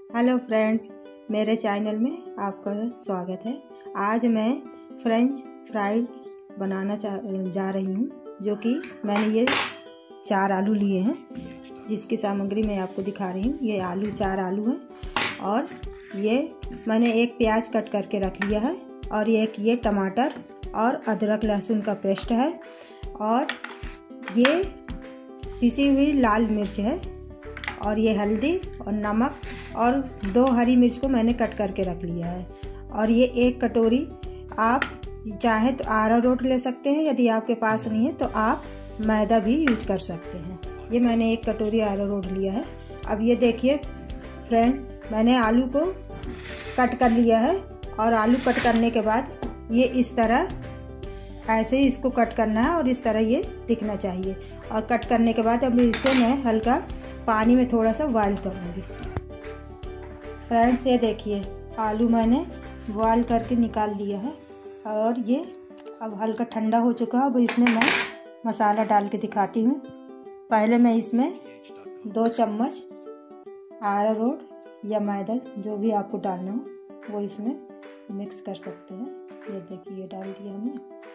Hello friends, मेरे channel में आपका स्वागत है। आज मैं फ्रेंच फ्राइड बनाना जा रही हूँ, जो कि मैंने ये 4 आलू लिए हैं, जिसकी सामग्री मैं आपको दिखा रही हूँ। ये आलू 4 आलू हैं और ये मैंने एक प्याज कट करके रख लिया है और एक ये टमाटर और अदरक लहसुन का पेस्ट है और ये पिसी हुई लाल मिर्च है और ये हल्दी और नमक और 2 हरी मिर्च को मैंने कट करके रख लिया है। और ये 1 कटोरी, आप चाहे तो अरारोट ले सकते हैं, यदि आपके पास नहीं है तो आप मैदा भी यूज कर सकते हैं। ये मैंने 1 कटोरी अरारोट लिया है। अब ये देखिए फ्रेंड, मैंने आलू को कट कर लिया है और आलू कट करने के बाद ये इस तरह ऐसे ही इसको कट करना है और इस तरह ये दिखना चाहिए। और कट करने के बाद अब इसे मैं हल्का पानी में थोड़ा सा बॉयल करूँगी। फ्रेंड्स, ये देखिए आलू मैंने बॉयल करके निकाल लिया है और ये अब हल्का ठंडा हो चुका है। अब इसमें मैं मसाला डाल के दिखाती हूँ। पहले मैं इसमें 2 चम्मच अरारोट या मैदा, जो भी आपको डालना हो वो इसमें मिक्स कर सकते हैं। ये देखिए डाल दिया हमने।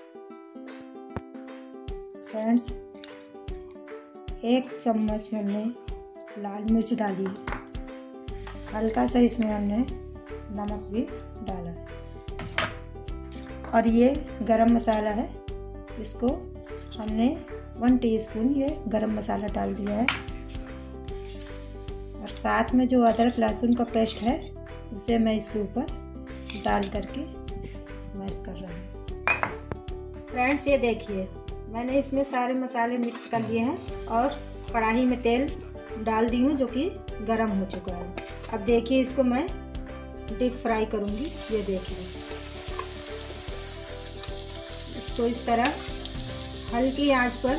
फ्रेंड्स, 1 चम्मच हमने लाल मिर्च डाली है, हल्का सा इसमें हमने नमक भी डाला है और ये गरम मसाला है, इसको हमने 1 टीस्पून ये गरम मसाला डाल दिया है। और साथ में जो अदरक लहसुन का पेस्ट है उसे मैं इसके ऊपर डाल करके मैश कर रहा हूँ। फ्रेंड्स, ये देखिए मैंने इसमें सारे मसाले मिक्स कर लिए हैं और कढ़ाई में तेल डाल दी हूँ, जो कि गरम हो चुका है। अब देखिए इसको मैं डीप फ्राई करूँगी। ये देखिए इसको इस तरह हल्की आंच पर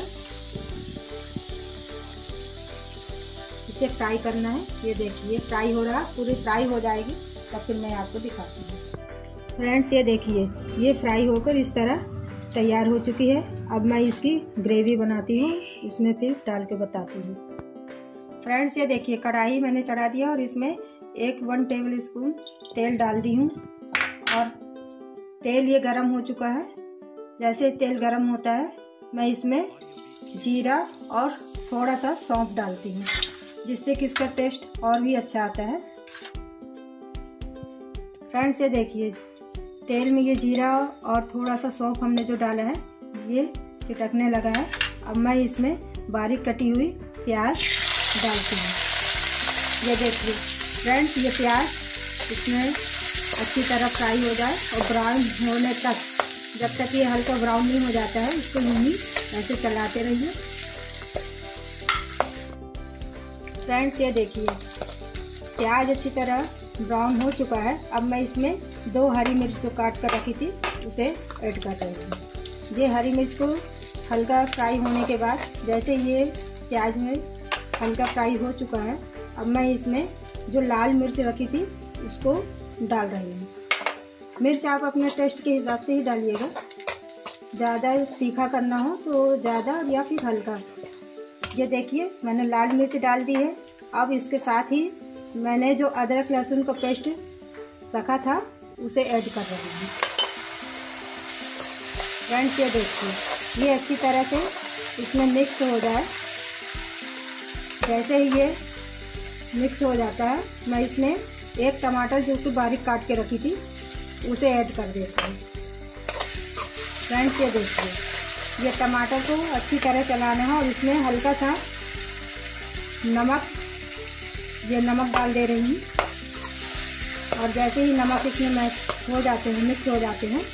इसे फ्राई करना है। ये देखिए फ्राई हो रहा, पूरी फ्राई हो जाएगी तब फिर मैं आपको दिखाती हूँ। फ्रेंड्स, ये देखिए ये फ्राई होकर इस तरह तैयार हो चुकी है। अब मैं इसकी ग्रेवी बनाती हूँ, इसमें फिर डाल के बताती हूँ। फ्रेंड्स, ये देखिए कढ़ाई मैंने चढ़ा दिया और इसमें 1 टेबल स्पून तेल डाल दी हूँ और तेल ये गरम हो चुका है। जैसे तेल गरम होता है मैं इसमें जीरा और थोड़ा सा सौंफ डालती हूँ, जिससे कि इसका टेस्ट और भी अच्छा आता है। फ्रेंड्स, ये देखिए तेल में ये जीरा और थोड़ा सा सौंफ हमने जो डाला है ये चिटकने लगा है। अब मैं इसमें बारीक कटी हुई प्याज डालती हूँ। ये देखिए फ्रेंड्स, ये प्याज इसमें अच्छी तरह फ्राई हो जाए और ब्राउन होने तक, जब तक ये हल्का ब्राउन नहीं हो जाता है इसको यूं ही ऐसे चलाते रहिए। फ्रेंड्स, ये देखिए प्याज अच्छी तरह ब्राउन हो चुका है। अब मैं इसमें 2 हरी मिर्च जो काट कर रखी थी उसे ऐड कर रही हूँ। ये हरी मिर्च को हल्का फ्राई होने के बाद, जैसे ये प्याज में हल्का फ्राई हो चुका है, अब मैं इसमें जो लाल मिर्च रखी थी उसको डाल रही हूँ। मिर्च आप अपने टेस्ट के हिसाब से ही डालिएगा, ज़्यादा तीखा करना हो तो ज़्यादा या फिर हल्का। ये देखिए मैंने लाल मिर्च डाल दी है। अब इसके साथ ही मैंने जो अदरक लहसुन का पेस्ट रखा था उसे ऐड कर रही हूँ। फ्रेंड्स, ये देखिए ये अच्छी तरह से इसमें मिक्स हो जाए। जैसे ही ये मिक्स हो जाता है मैं इसमें 1 टमाटर जो कि बारीक काट के रखी थी उसे ऐड कर देती हूँ। फ्रेंड्स, ये देखिए ये टमाटर को अच्छी तरह चलाना है और इसमें हल्का सा नमक डाल दे रही हूँ। और जैसे ही नमक इसमें मिक्स हो जाते हैं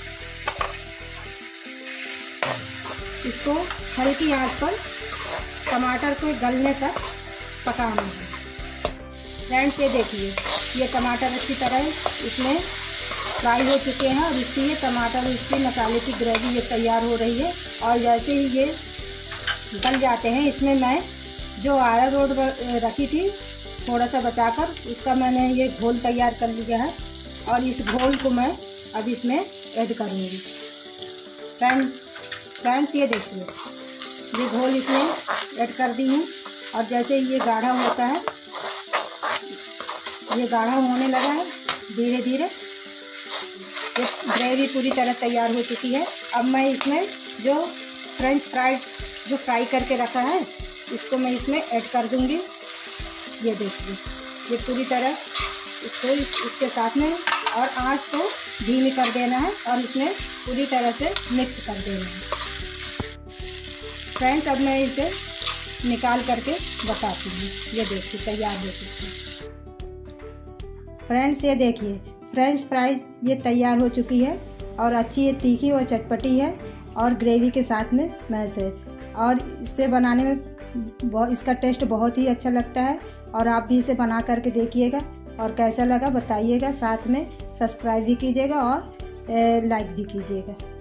इसको हल्की आंच पर टमाटर को गलने तक पकाना है। फ्रेंड्स, ये देखिए ये टमाटर अच्छी तरह इसमें फ्राई हो चुके हैं और इसकी ये टमाटर इसके मसाले की ग्रेवी ये तैयार हो रही है। और जैसे ही ये गल जाते हैं इसमें मैं जो अरारोट रखी थी थोड़ा सा बचाकर, उसका मैंने ये घोल तैयार कर लिया है और इस घोल को मैं अब इसमें ऐड करूँगी। फ्रेंड्स, ये देखिए ये घोल इसमें ऐड कर दी हूँ और जैसे ये गाढ़ा होता है ये गाढ़ा होने लगा है धीरे धीरे। ये ग्रेवी पूरी तरह तैयार हो चुकी है। अब मैं इसमें जो फ्रेंच फ्राइड जो फ्राई करके रखा है इसको मैं इसमें ऐड कर दूंगी। ये देखिए ये पूरी तरह इसको इसके साथ में, और आंच को धीमी कर देना है और इसमें पूरी तरह से मिक्स कर देना है। फ्रेंड्स, अब मैं इसे निकाल करके बताती हूँ। ये देखिए तैयार हो चुकी है। फ्रेंड्स, ये देखिए फ्रेंच फ्राइज ये तैयार हो चुकी है और अच्छी ये तीखी और चटपटी है और ग्रेवी के साथ में मैश है, और इसे बनाने में इसका टेस्ट बहुत ही अच्छा लगता है। और आप भी इसे बना करके देखिएगा और कैसा लगा बताइएगा। साथ में सब्सक्राइब भी कीजिएगा और लाइक भी कीजिएगा।